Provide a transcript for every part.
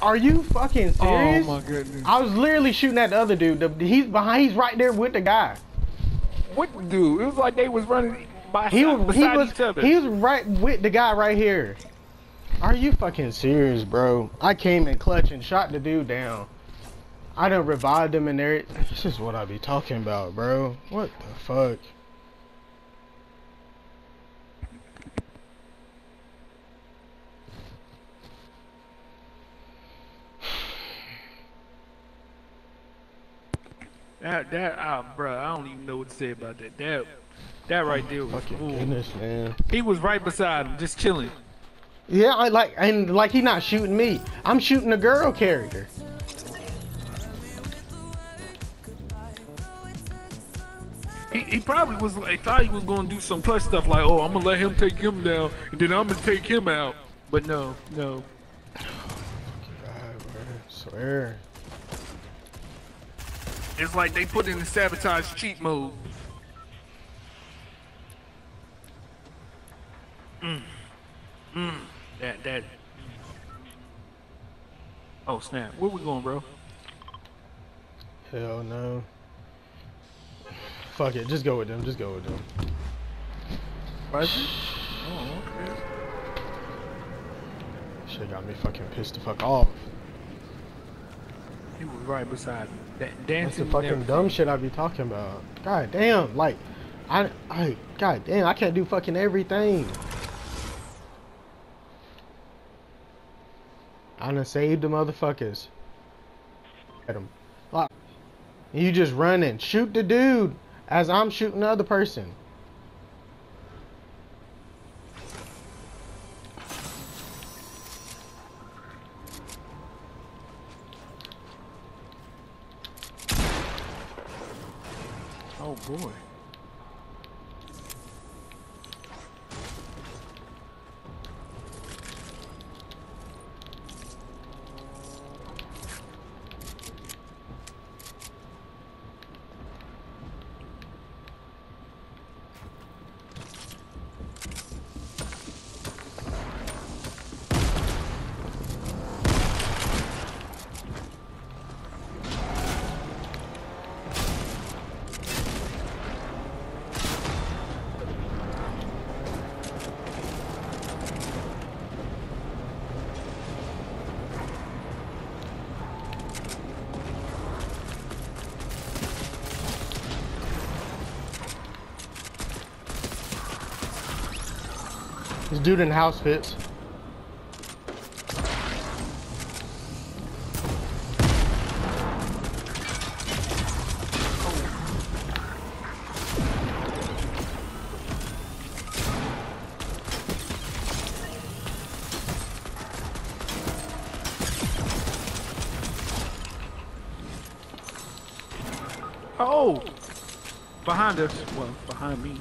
Are you fucking serious? Oh my goodness. I was literally shooting at the other dude. He's behind. He's right there with the guy. What dude? It was like they was running Beside each other. He was right with the guy right here. Are you fucking serious, bro? I came in clutch and shot the dude down. I done revived him in there. This is what I be talking about, bro. What the fuck? Bro, I don't even know what to say about that. That right there was Fucking goodness, man. He was right beside him, just chilling. Yeah, like he not shooting me. I'm shooting the girl character. He probably was like, thought he was gonna do some clutch stuff like, oh, I'm gonna let him take him down, and then I'm gonna take him out. But no. God, bro, I swear. It's like they put in the sabotage cheat mode. That. Oh snap! Where we going, bro? Hell no. Fuck it, just go with them. Just go with them. Right? Oh, okay. Shit got me fucking pissed the fuck off. He was right beside him. That That's the dancing. fucking dumb shit I be talking about. God damn, like, God damn, I can't do fucking everything. I done saved the motherfuckers. At him. Like, you just running. Shoot the dude as I'm shooting the other person. Oh boy. This dude in the house fits. Oh! Behind us. Well, behind me.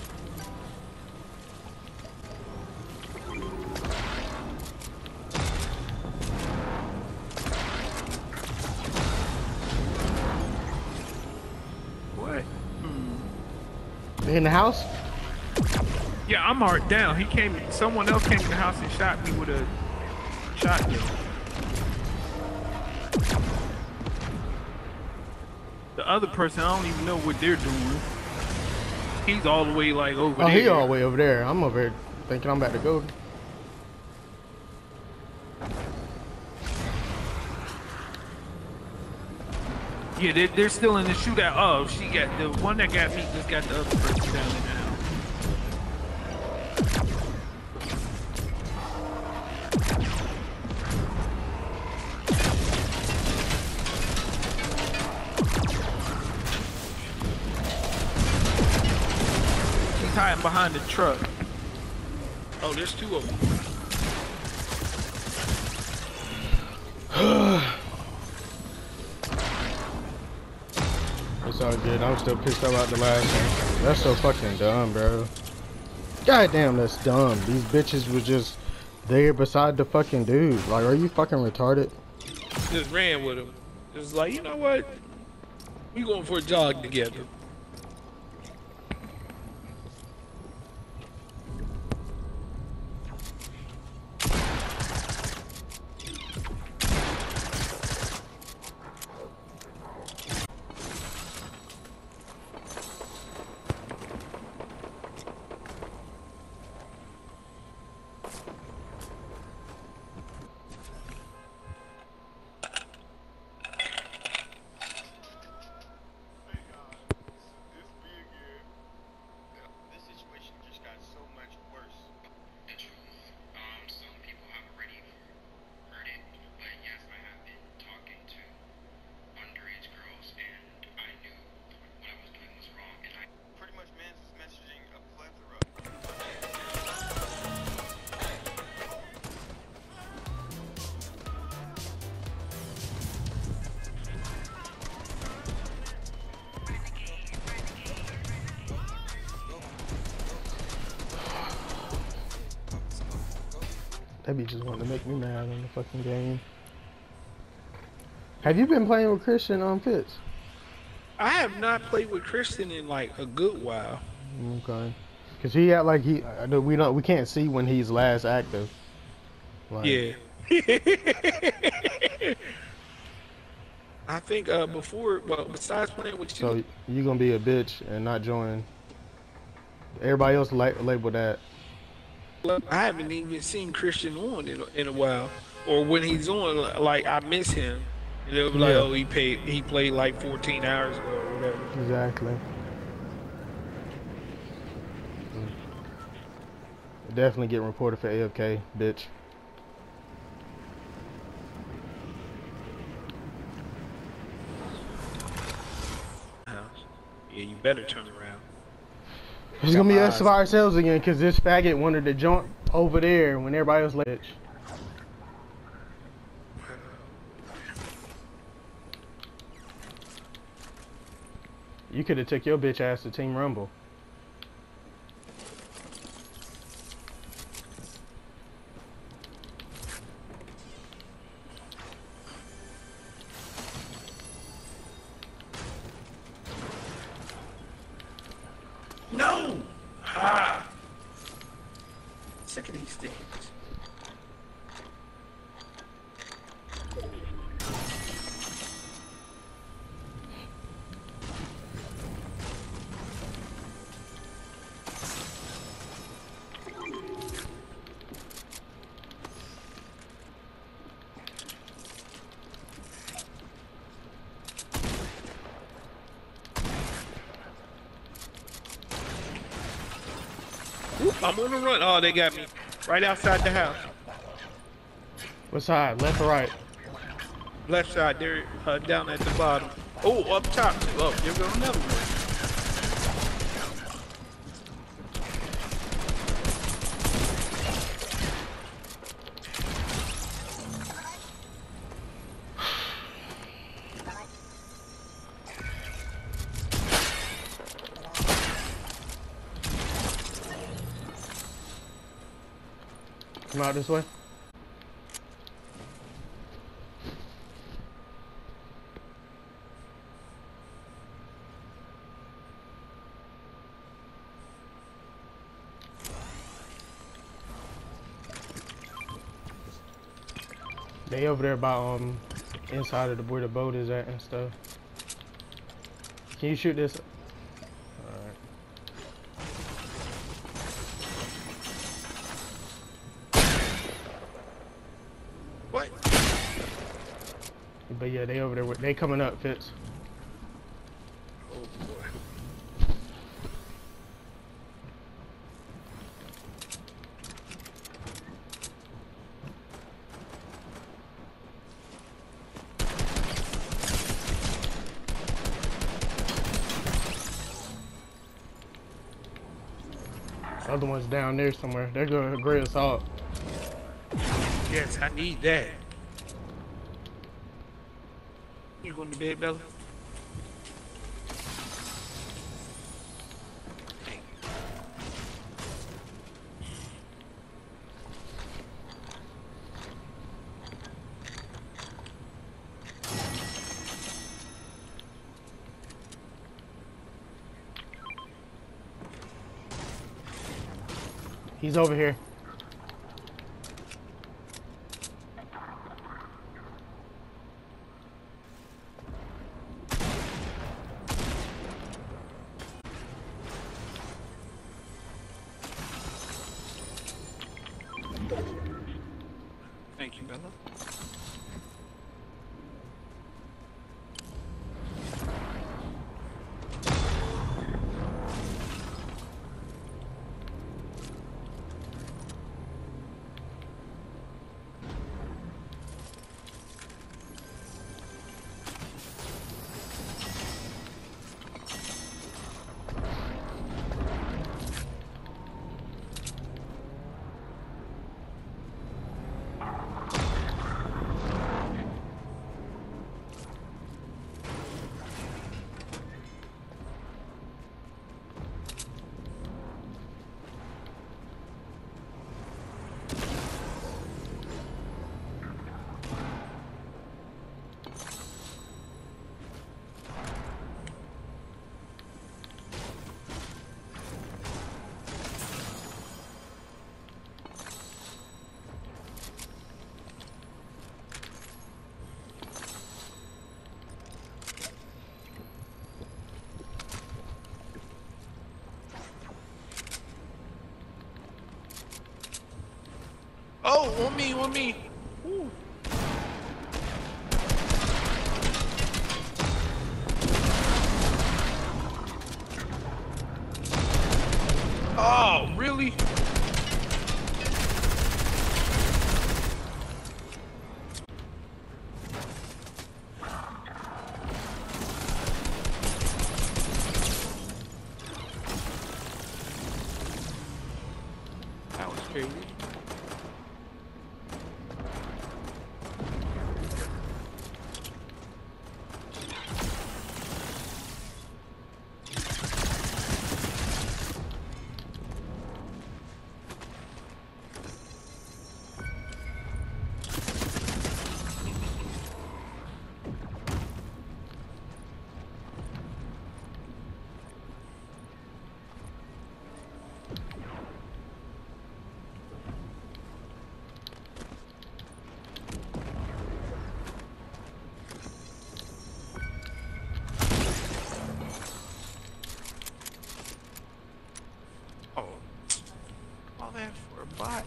What? In the house? Yeah, I'm marked down. Someone else came to the house and shot me with a shotgun. The other person, I don't even know what they're doing. He's all the way like over there. Oh, he all the way over there. I'm over here thinking I'm about to go. Yeah, they're still in the shootout. Oh, she got the one that got me just got the other person down in the house. She's hiding behind the truck. Oh, there's two of them. It's all good. I'm still pissed about the last one. That's so fucking dumb, bro. God damn, that's dumb. These bitches was just there beside the fucking dude. Like, are you fucking retarded? Just ran with him. It was like, you know what? We going for a jog together. That be just wanting to make me mad on the fucking game. Have you been playing with Christian on Fitz? I have not played with Christian in like a good while. Okay. Cause he had like we can't see when he's last active. Like, Yeah. I think before, well, besides playing with you, so you gonna be a bitch and not join. Everybody else label that. I haven't even seen Christian on in a while, or when he's on, like I miss him. And they'll be like, Yeah. oh, he played like 14 hours ago or whatever. Exactly. Definitely get reported for AFK, bitch. Yeah, you better turn around. It's gonna be us by ourselves again, cause this faggot wanted to jump over there when everybody else bitch. You could have took your bitch ass to Team Rumble. No! Ah! Sick of these things. Oop, I'm on the run. Oh, they got me right outside the house. What side? Left or right? Left side, they're down at the bottom. Oh, up top too. Oh, there goes another one. Come out this way. They over there by inside of where the boat is at and stuff. Can you shoot this? Alright. What? But yeah, they over there. They coming up, Fitz. Oh boy. The other one's down there somewhere. They're going to great assault. Yes, I need that. You going to bed, Bella? He's over here. Thank you, Bella. killing me. Ooh. Oh, really? That was crazy. All that for a bot.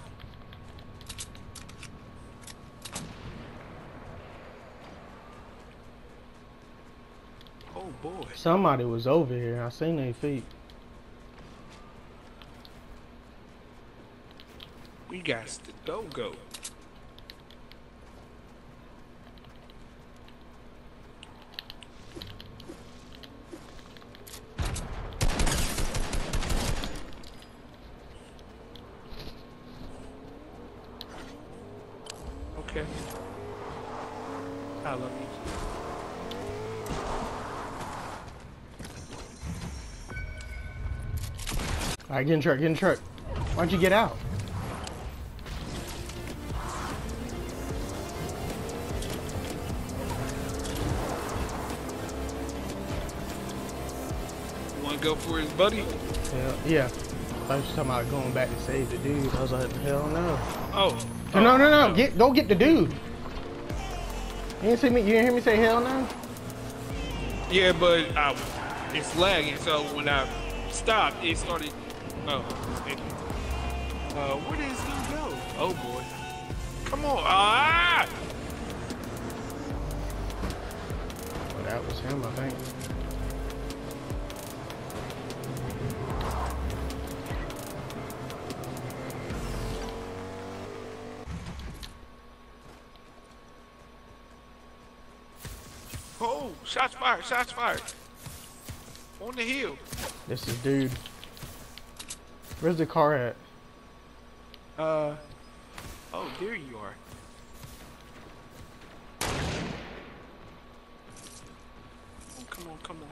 Oh boy. Somebody was over here. I seen their feet. We got to go. Okay. I love you. Alright, get in truck, get in truck. Why don't you get out? Want to go for his buddy? Yeah. I was talking about going back to save the dude. I was like, hell no. Oh. No. Go get the dude. You didn't see me? You didn't hear me say hell no? Yeah, but it's lagging, so when I stopped, it started. Oh. Where did this thing go? Oh boy. Come on. Ah! Well, that was him, I think. Oh, shots fired, shots fired. On the hill. This is dude. Where's the car at? Oh, there you are. Oh, come on, come on.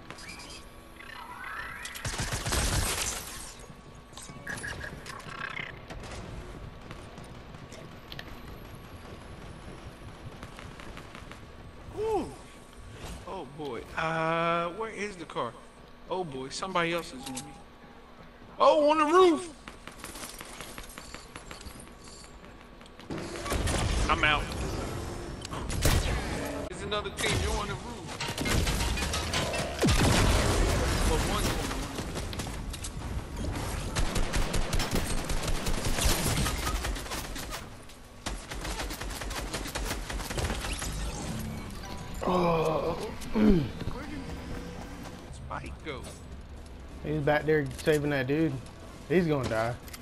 Ooh. Oh boy. Where is the car? Oh boy, somebody else is on me. Oh, on the roof. I'm out. There's another team. You're on the roof. But one's on Oh. Where did Spike go? He's back there saving that dude. He's gonna die.